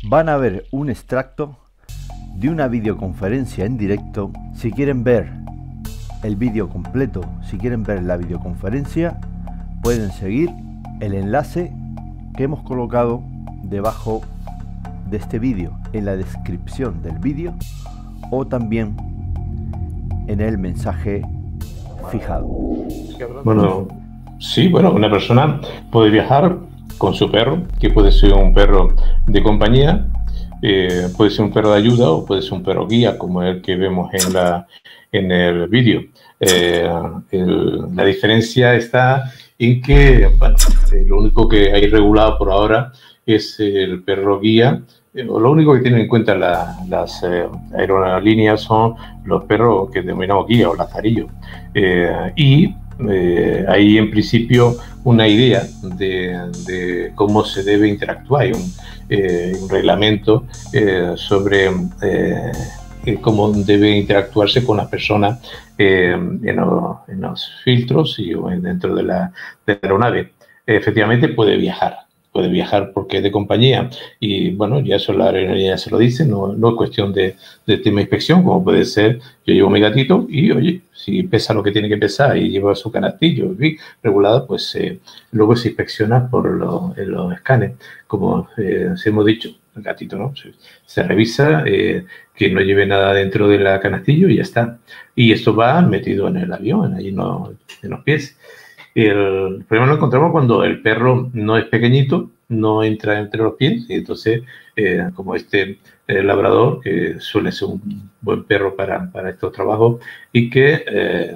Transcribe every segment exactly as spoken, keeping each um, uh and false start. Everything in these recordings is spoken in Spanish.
van a ver un extracto de una videoconferencia en directo. Si quieren ver el vídeo completo, si quieren ver la videoconferencia, pueden seguir el enlace que hemos colocado debajo de este vídeo, en la descripción del vídeo, o también en el mensaje fijado. Bueno, sí, bueno, una persona puede viajar con su perro, que puede ser un perro de compañía, eh, puede ser un perro de ayuda o puede ser un perro guía, como el que vemos en, la, en el vídeo. Eh, el, la diferencia está en que, bueno, eh, lo único que hay regulado por ahora es el perro guía. Eh, lo único que tienen en cuenta la, las eh, aerolíneas son los perros que denominamos guía o lazarillo. Eh, y eh, hay en principio una idea de, de cómo se debe interactuar. Hay un, eh, un reglamento eh, sobre eh, cómo debe interactuarse con las personas eh, en, los, en los filtros y dentro de la, de la aeronave. Efectivamente puede viajar. Puede viajar porque es de compañía y, bueno, ya eso la aerolínea se lo dice, no, no es cuestión de, de tema de inspección, como puede ser, yo llevo mi gatito y, oye, si pesa lo que tiene que pesar y lleva su canastillo regulado, pues eh, luego se inspecciona por lo, en los escáneres, como eh, se hemos dicho, el gatito, ¿no? Se, se revisa eh, que no lleve nada dentro del canastillo y ya está. Y esto va metido en el avión, ahí no, en los pies. El problema lo encontramos cuando el perro no es pequeñito, no entra entre los pies, y entonces, eh, como este eh, labrador, que suele ser un buen perro para, para estos trabajos y que eh,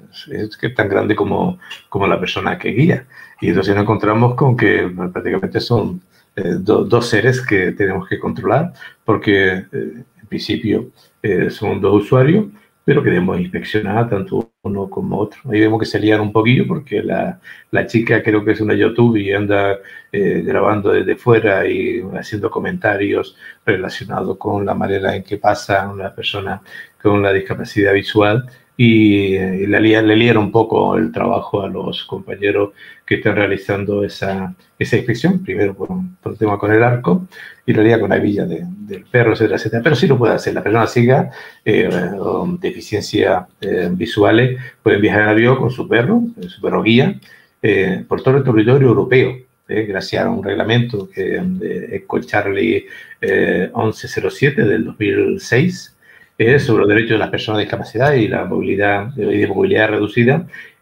es que tan grande como, como la persona que guía. Y entonces nos encontramos con que bueno, prácticamente son eh, do, dos seres que tenemos que controlar, porque eh, en principio eh, son dos usuarios, pero que debemos inspeccionar tanto uno como otro. Ahí vemos que se lían un poquillo porque la, la chica creo que es una YouTube y anda eh, grabando desde fuera y haciendo comentarios relacionados con la manera en que pasa una persona con la discapacidad visual y, y le, le lían un poco el trabajo a los compañeros que están realizando esa, esa inspección, primero por un, por un tema con el arco y la lía con la hebilla de, del perro, etcétera, etcétera. Pero sí lo puede hacer. La persona ciega, eh, con deficiencias eh, visuales, pueden viajar en avión con su perro, su perro guía, eh, por todo el territorio europeo, eh, gracias a un reglamento que eh, ECO Charlie eh, once cero siete del dos mil seis, eh, sobre los derechos de las personas de discapacidad y la movilidad y de movilidad reducida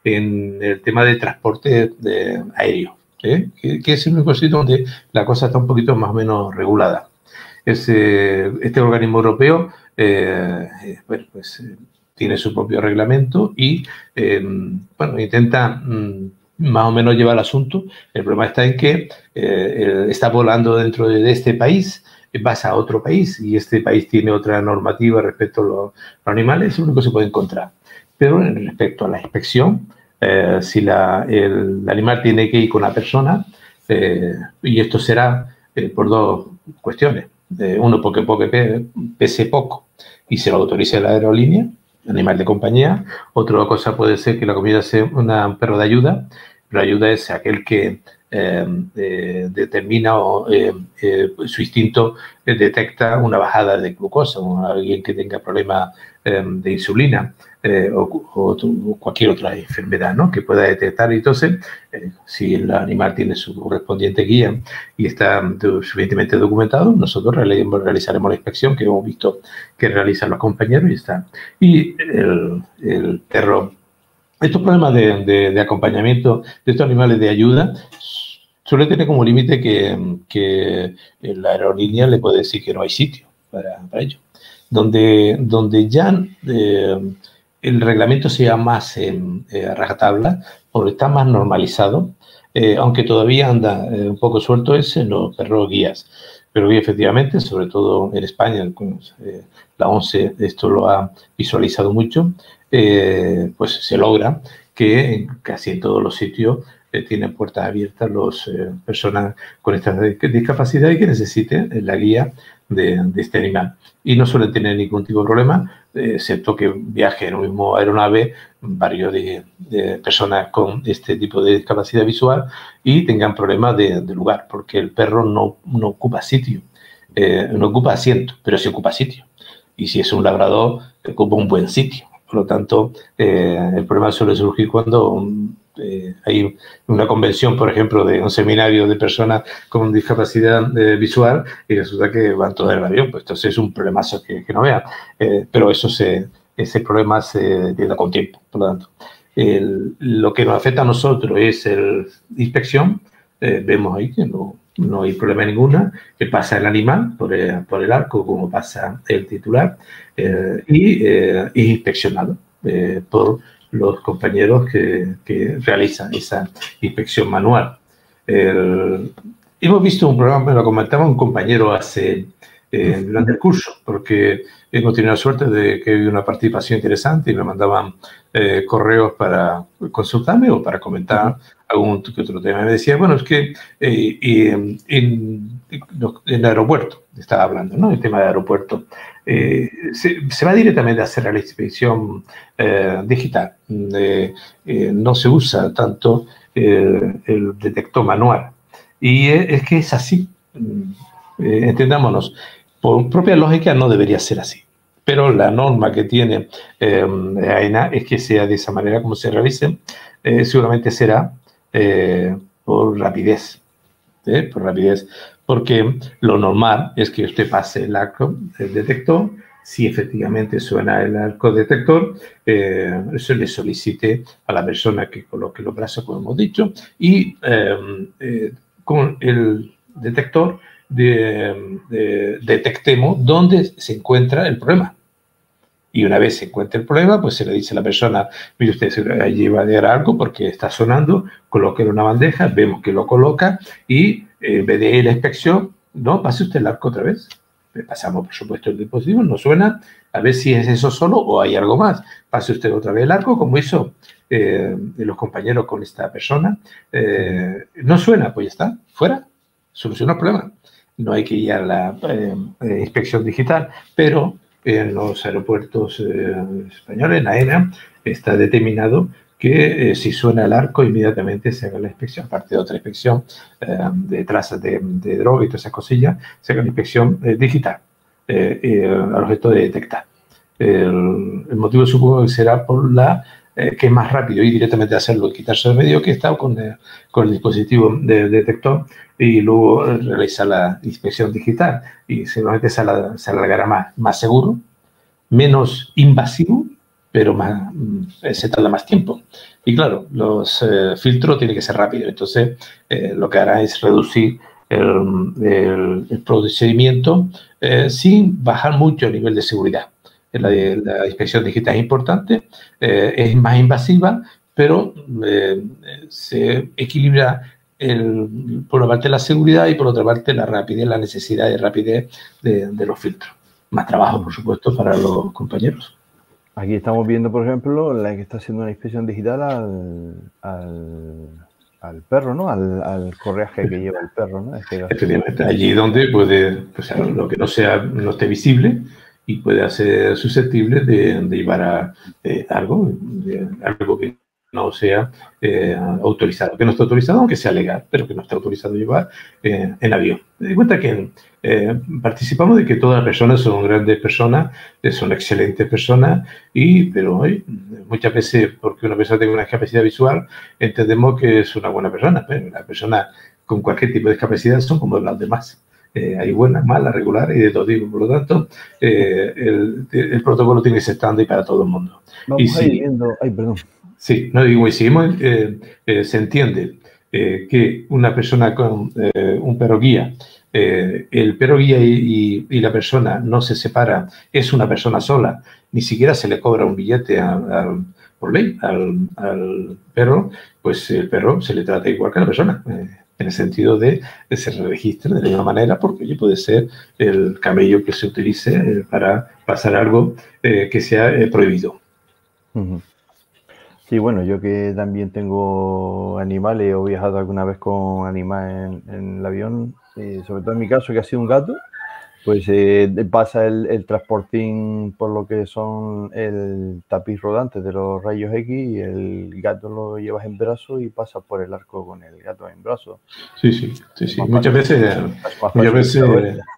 en el tema de transporte de aéreo. ¿Eh? Que, que es el único sitio donde la cosa está un poquito más o menos regulada. Es, eh, este organismo europeo eh, bueno, pues, eh, tiene su propio reglamento y eh, bueno, intenta mm, más o menos llevar el asunto. El problema está en que eh, está volando dentro de, de este país, vas a otro país y este país tiene otra normativa respecto a los, los animales, es lo único que se puede encontrar. Pero respecto a la inspección, Eh, si la, el, el animal tiene que ir con la persona, eh, y esto será eh, por dos cuestiones. Eh, uno, porque, porque pese poco y se lo autorice la aerolínea, animal de compañía. Otra cosa puede ser que la comida sea una, un perro de ayuda. La ayuda es aquel que eh, eh, determina o eh, eh, su instinto eh, detecta una bajada de glucosa, o alguien que tenga problemas eh, de insulina. Eh, o, o, o cualquier otra enfermedad, ¿no?, que pueda detectar. Entonces, eh, si el animal tiene su correspondiente guía y está suficientemente documentado, nosotros realizaremos la inspección que hemos visto que realizan los compañeros y está. Y el, el perro, estos problemas de, de, de acompañamiento de estos animales de ayuda suele tener como límite que, que la aerolínea le puede decir que no hay sitio para, para ello. Donde, donde ya eh, el reglamento sea más eh, eh, a rajatabla, porque está más normalizado, eh, aunque todavía anda eh, un poco suelto, es en los perros guías. Pero efectivamente, sobre todo en España, eh, la ONCE esto lo ha visualizado mucho, eh, pues se logra que en casi en todos los sitios eh, tienen puertas abiertas las eh, personas con esta discapacidad y que necesiten la guía de, de este animal. Y no suelen tener ningún tipo de problema, eh, excepto que viaje en un mismo aeronave varios de, de personas con este tipo de discapacidad visual y tengan problemas de, de lugar, porque el perro no, no ocupa sitio. eh, no ocupa asiento, pero sí ocupa sitio. Y si es un labrador, ocupa un buen sitio. Por lo tanto, eh, el problema suele surgir cuando eh, hay una convención, por ejemplo, de un seminario de personas con discapacidad eh, visual y resulta que van todos en el avión. Pues entonces es un problemazo que, que no vean. Eh, pero eso se, ese problema se tiene con tiempo. Por lo tanto, el, lo que nos afecta a nosotros es la inspección. Eh, vemos ahí que no, no hay problema ninguna, que pasa el animal por el, por el arco, como pasa el titular, eh, y eh, es inspeccionado eh, por los compañeros que, que realizan esa inspección manual. El, hemos visto un programa, me lo comentaba un compañero hace eh, durante el curso, porque hemos tenido la suerte de que había una participación interesante y me mandaban eh, correos para consultarme o para comentar algún que otro tema. Me decía, bueno, es que eh, en, en, en el aeropuerto, estaba hablando, ¿no? El tema del aeropuerto. Eh, se, se va directamente a hacer la inspección eh, digital. Eh, eh, no se usa tanto eh, el detector manual. Y es, es que es así. Eh, entendámonos. Por propia lógica no debería ser así. Pero la norma que tiene eh, AENA es que sea de esa manera como se realice. Eh, seguramente será eh, por rapidez. ¿eh? Por rapidez. Porque lo normal es que usted pase el arco del detector. Si efectivamente suena el arco detector, eh, eso le solicite a la persona que coloque los brazos, como hemos dicho, y eh, eh, con el detector de, de, detectemos dónde se encuentra el problema. Y una vez se encuentra el problema, pues se le dice a la persona, mire usted, allí va a llegar algo porque está sonando, coloque en una bandeja, vemos que lo coloca y eh, en vez de la inspección, no, pase usted el arco otra vez. Le pasamos, por supuesto, el dispositivo, no suena, a ver si es eso solo o hay algo más. Pase usted otra vez el arco, como hizo eh, los compañeros con esta persona. Eh, no suena, pues ya está, fuera, soluciona el problema. No hay que ir a la eh, eh, inspección digital, pero en los aeropuertos eh, españoles, en AENA, está determinado que eh, si suena el arco, inmediatamente se haga la inspección, aparte de otra inspección eh, de trazas de, de droga y todas esas cosillas, se haga la inspección eh, digital eh, eh, al objeto de detectar. El, el motivo supongo que será por la eh, que es más rápido ir directamente a hacerlo y quitarse el medio que está con, eh, con el dispositivo de, de detector y luego realizar la inspección digital y seguramente se, la, se alargará más, más seguro, menos invasivo, pero más, se tarda más tiempo. Y claro, los eh, filtros tienen que ser rápidos, entonces eh, lo que hará es reducir el, el, el procedimiento eh, sin bajar mucho el nivel de seguridad. La, la inspección digital es importante, eh, es más invasiva, pero eh, se equilibra el, por una parte la seguridad y por otra parte la rapidez, la necesidad de rapidez de, de los filtros. Más trabajo, por supuesto, para los compañeros. Aquí estamos viendo, por ejemplo, la que está haciendo una inspección digital al, al, al perro, ¿no? Al, al correaje que lleva el perro, ¿no? Este Efectivamente, allí donde puede, pues, lo que no sea, no esté visible y puede ser susceptible de, de llevar a eh, algo, de, algo que no sea eh, autorizado, que no esté autorizado, aunque sea legal, pero que no esté autorizado llevar eh, en avión. Me di cuenta que eh, participamos de que todas las personas son grandes personas, eh, son excelentes personas, y, pero eh, muchas veces, porque una persona tiene una discapacidad visual, entendemos que es una buena persona, pero las personas con cualquier tipo de discapacidad son como las demás. Eh, hay buenas, malas, regulares y de todo tipo. Por lo tanto, eh, el, el protocolo tiene que ser estándar para todo el mundo. Vamos y si, viendo... Ay, perdón. Sí, no digo, y si hemos, eh, eh, se entiende eh, que una persona con eh, un perro guía, eh, el perro guía y, y, y la persona no se separan, es una persona sola, ni siquiera se le cobra un billete a, a, por ley al, al perro, pues el perro se le trata igual que a la persona. Eh, en el sentido de que se registre de la misma manera, porque oye, puede ser el camello que se utilice eh, para pasar algo eh, que sea eh, prohibido. Uh-huh. Sí, bueno, yo que también tengo animales, he viajado alguna vez con animales en, en el avión, eh, sobre todo en mi caso, que ha sido un gato, pues eh, pasa el, el transportín por lo que son el tapiz rodante de los rayos X y el gato lo llevas en brazo y pasa por el arco con el gato en brazo. Sí, sí, sí, sí. Muchas veces, muchas veces,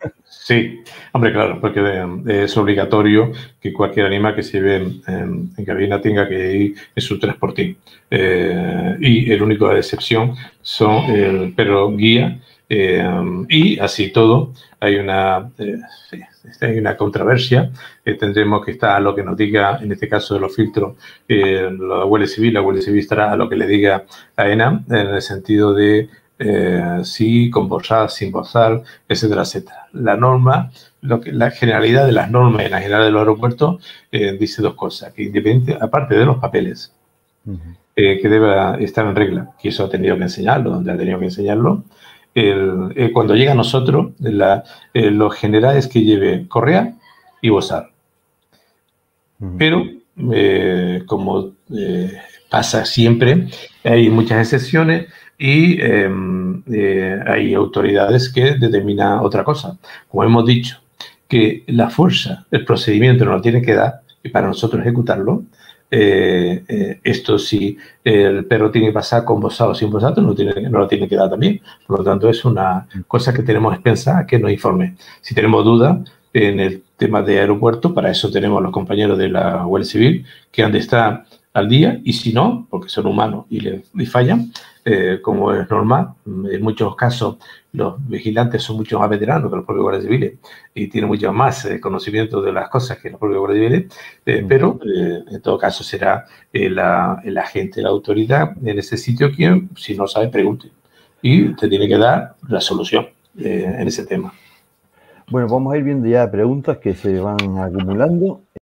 Sí, hombre, claro, porque eh, es obligatorio que cualquier animal que se lleve en, en cabina tenga que ir en su transportín. Eh, y el único de excepción son el perro guía. Eh, y así todo, hay una, eh, hay una controversia. Eh, tendremos que estar a lo que nos diga, en este caso de los filtros, eh, la Guardia Civil. La Guardia Civil estará a lo que le diga a ENAM, en el sentido de Eh, sí, con bozal, sin bozal, etcétera, etcétera. La norma, lo que, la generalidad de las normas en la general de los aeropuertos eh, dice dos cosas, que independiente, aparte de los papeles, uh-huh. eh, que debe estar en regla, que eso ha tenido que enseñarlo, donde ha tenido que enseñarlo. El, eh, cuando llega a nosotros, la, eh, lo general es que lleve correa y bozal. Uh-huh. Pero, eh, como eh, pasa siempre, hay muchas excepciones. Y eh, eh, hay autoridades que determinan otra cosa. Como hemos dicho, que la fuerza, el procedimiento nos lo tiene que dar y para nosotros ejecutarlo. Eh, eh, esto si el perro tiene que pasar con bozal o sin bozal, no, tiene, no lo tiene que dar también. Por lo tanto, es una cosa que tenemos que pensar, que nos informe. Si tenemos dudas en el tema de aeropuerto, para eso tenemos los compañeros de la Guardia Civil que han de estar al día, y si no, porque son humanos y le y fallan, eh, como es normal, en muchos casos los vigilantes son mucho más veteranos que los propios guardias civiles y tienen mucho más eh, conocimiento de las cosas que los propios guardias civiles, eh, pero eh, en todo caso será eh, la, el agente, la autoridad en ese sitio quien, si no sabe, pregunte y te tiene que dar la solución eh, en ese tema. Bueno, vamos a ir viendo ya preguntas que se van acumulando.